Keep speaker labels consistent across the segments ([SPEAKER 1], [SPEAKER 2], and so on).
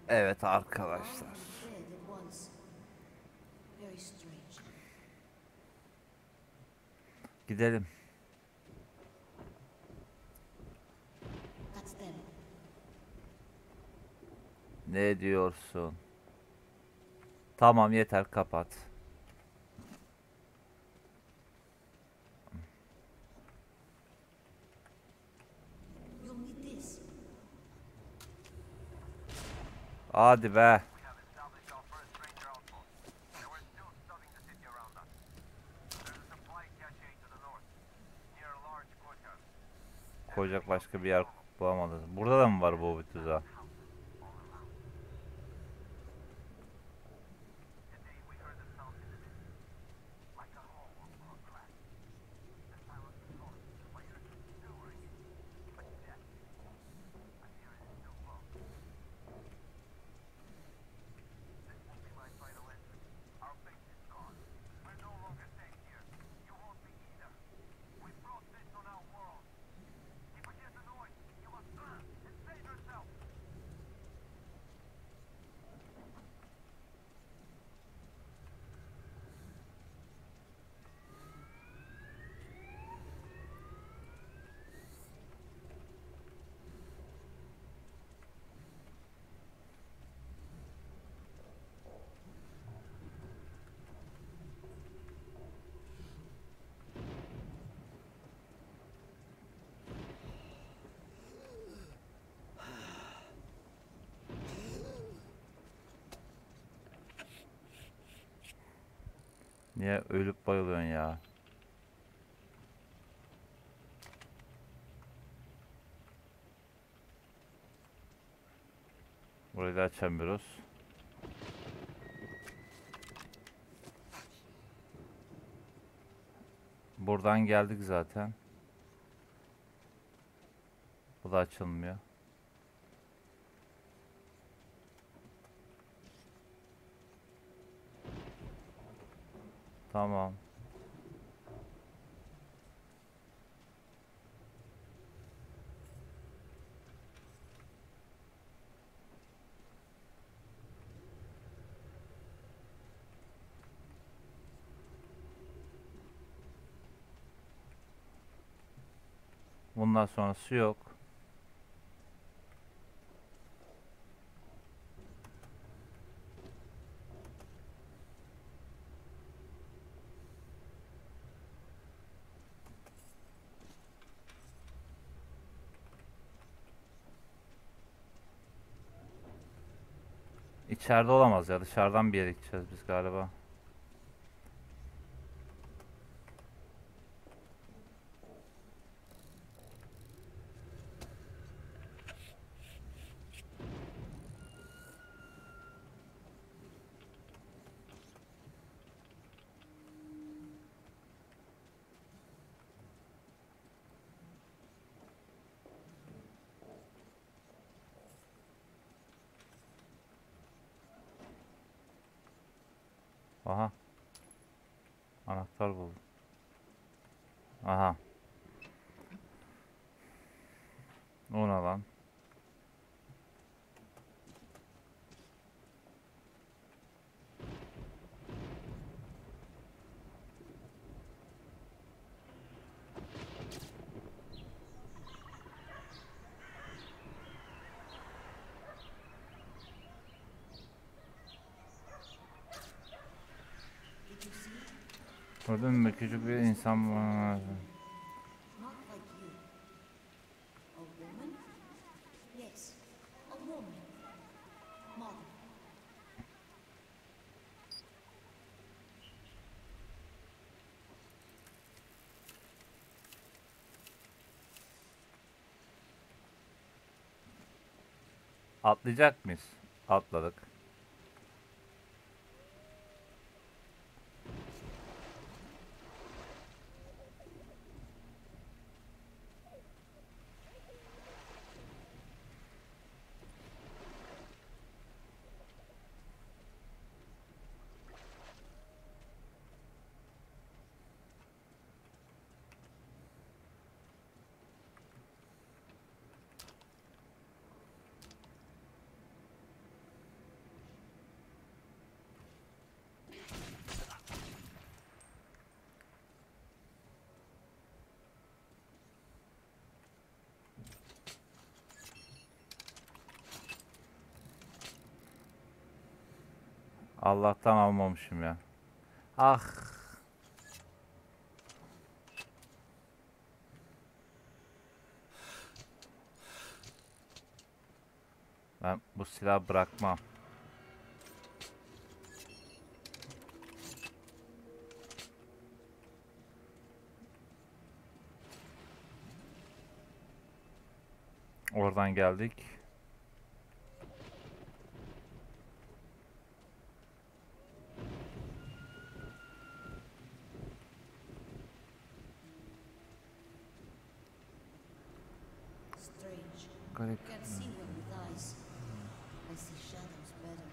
[SPEAKER 1] Evet arkadaşlar. Gidelim. Ne diyorsun? Tamam yeter kapat. Hadi be. Koyacak başka bir yer bulamadım. Burada da mı var bu bir tuzağı? Niye ölüp bayılıyorsun ya? Burayı da açamıyoruz. Buradan geldik zaten. Bu da açılmıyor. Tamam. Bundan sonrası yok. İçeride olamaz ya. Dışarıdan bir yere gideceğiz biz galiba. Aha. Anahtar buldum. Aha. O ne lan? Gördün mü? Küçük bir insan var. Atlayacak mıyız? Atladık. Allah'tan almamışım ya. Ah. Ben bu silahı bırakmam. Oradan geldik.
[SPEAKER 2] Strange.
[SPEAKER 1] Garip.
[SPEAKER 2] Can't see them with eyes. I see shadows better.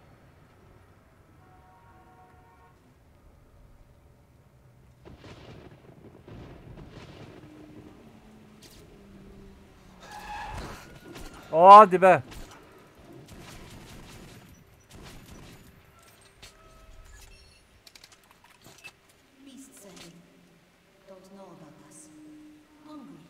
[SPEAKER 1] Hadi be.
[SPEAKER 2] Beasts ahead. Don't know about us. Hungry.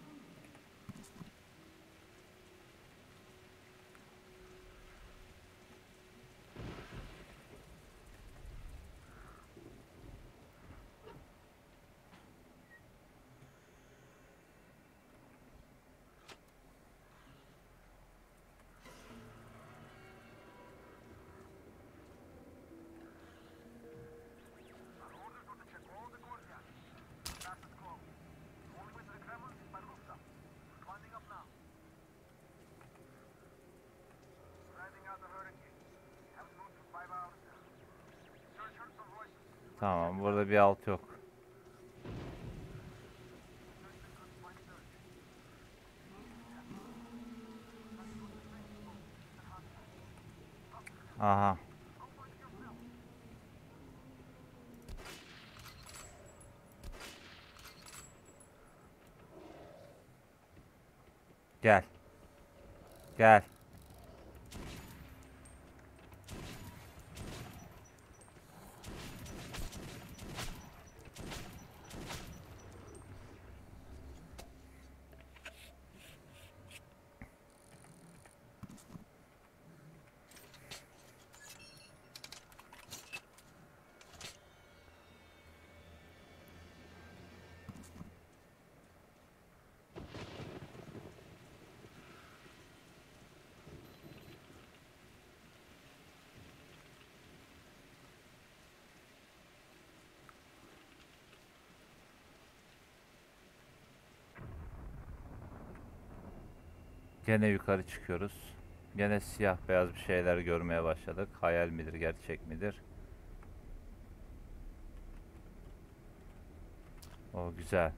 [SPEAKER 1] Tamam, burada bir alt yok. Aha. Gel. Gel. Gene yukarı çıkıyoruz. Gene siyah beyaz bir şeyler görmeye başladık. Hayal midir, gerçek midir? O güzel.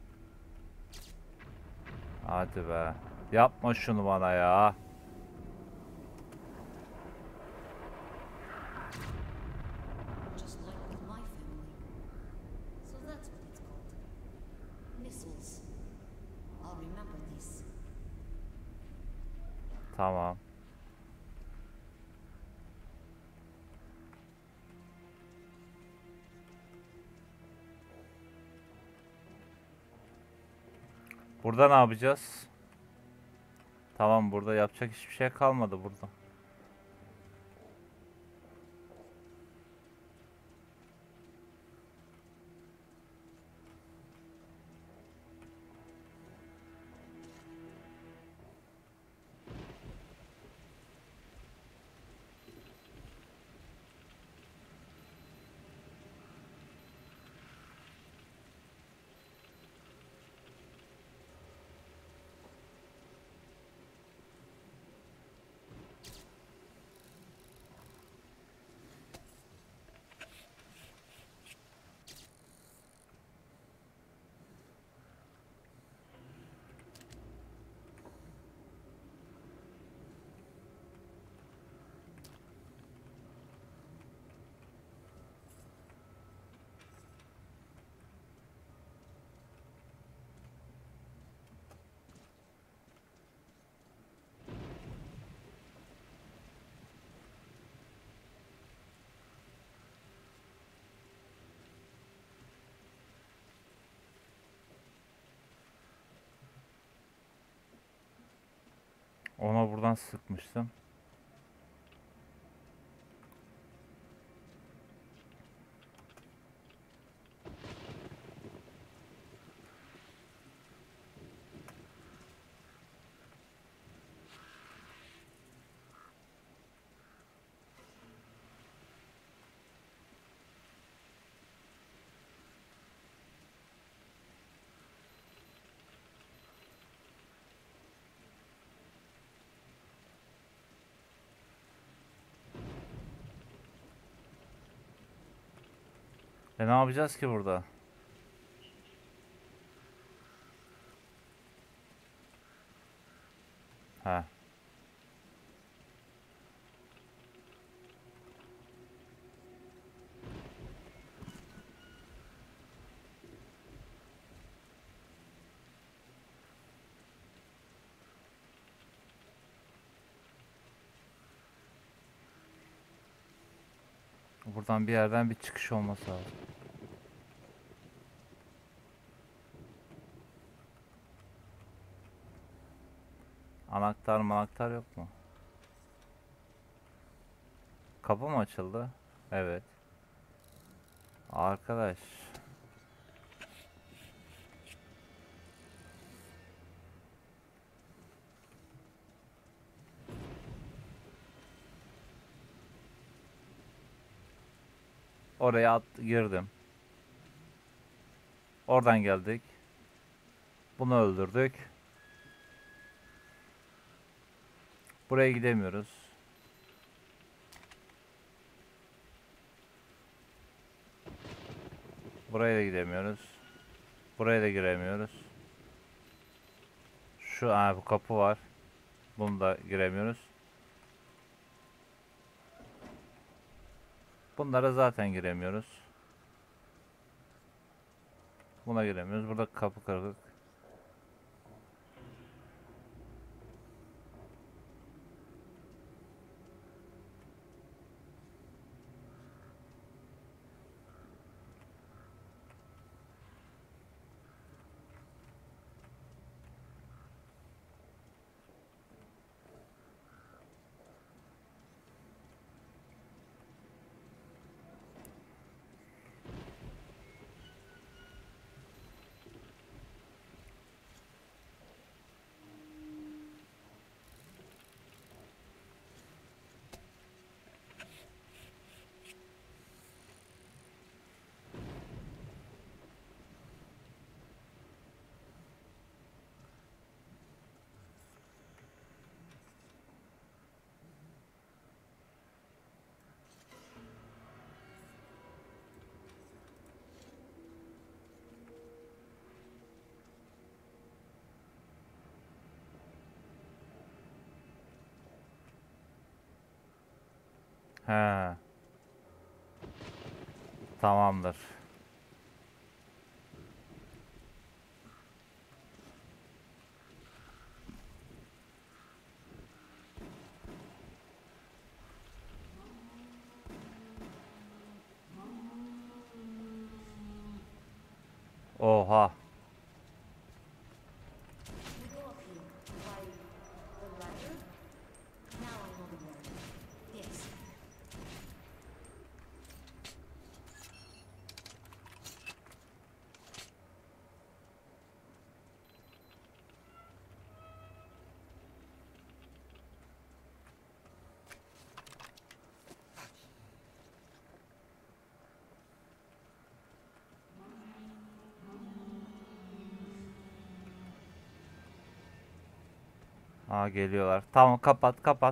[SPEAKER 1] Hadi be. Yapma şunu bana ya.
[SPEAKER 2] Just like with my family. So that's what it's called. Missiles. I'll remember this.
[SPEAKER 1] Tamam. Burada ne yapacağız? Tamam, burada yapacak hiçbir şey kalmadı burada. Ona buradan sıkmıştım. Ne yapacağız ki burada? He. Buradan bir yerden bir çıkış olması lazım. Anahtar yok mu? Kapı mı açıldı? Evet. Arkadaş. Oraya girdim. Oradan geldik. Bunu öldürdük. Buraya gidemiyoruz. Buraya da gidemiyoruz. Buraya da giremiyoruz. Bu kapı var. Bunu da giremiyoruz. Bunlara zaten giremiyoruz. Buna giremiyoruz. Burada kapı kırık. He. Tamamdır. Oha.
[SPEAKER 2] You go up here by the ladder. Now I know the word. Yes.
[SPEAKER 1] Geliyorlar. Tamam, kapat.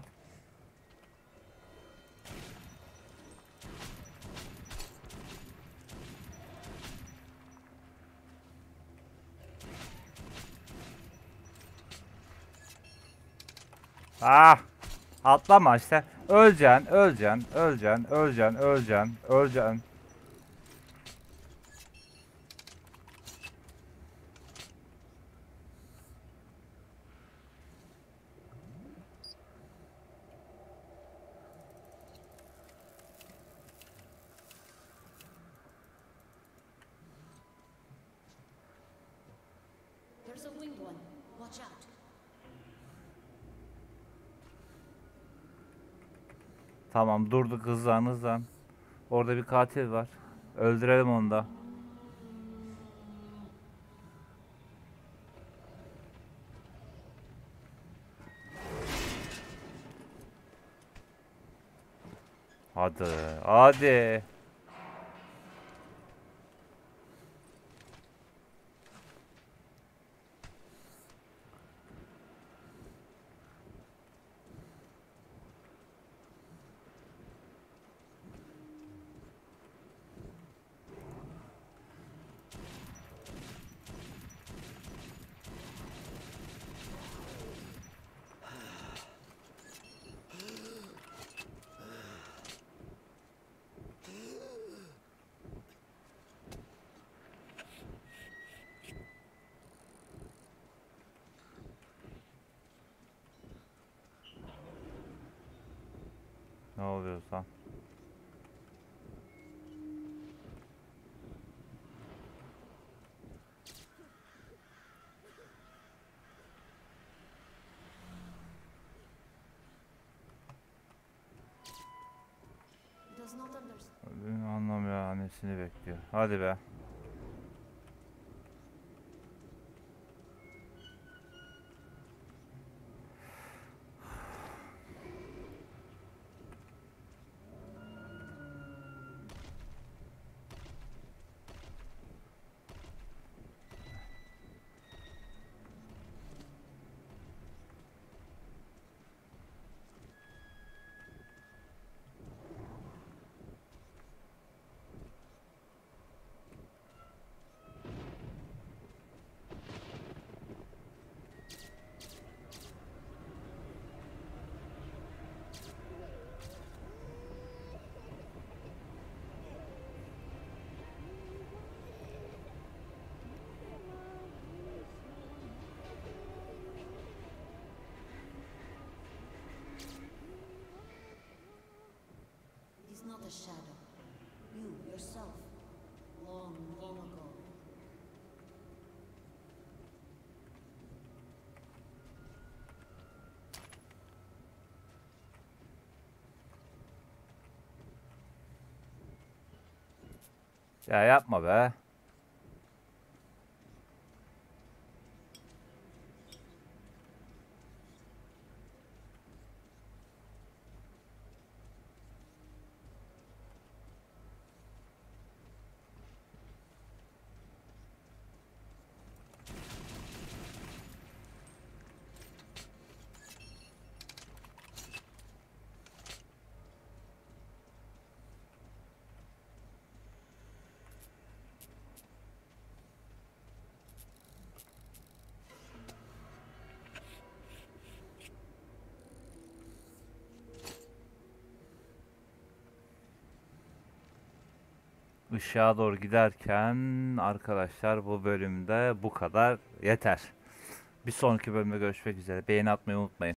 [SPEAKER 1] Ah! Atlama işte. Öleceksin.
[SPEAKER 2] There's a winged one. Watch out.
[SPEAKER 1] Tamam, durduk, hızlan. Orada bir katil var. Öldürelim onu da. Hadi. Ne oluyorsa.
[SPEAKER 2] Does not understand.
[SPEAKER 1] Anlamıyor, annesini bekliyor. Hadi be.
[SPEAKER 2] It is not a shadow. You, yourself. Long, long ago.
[SPEAKER 1] Ya yapma be. Işığa doğru giderken arkadaşlar bu bölümde bu kadar yeter. Bir sonraki bölümde görüşmek üzere. Beğeni atmayı unutmayın.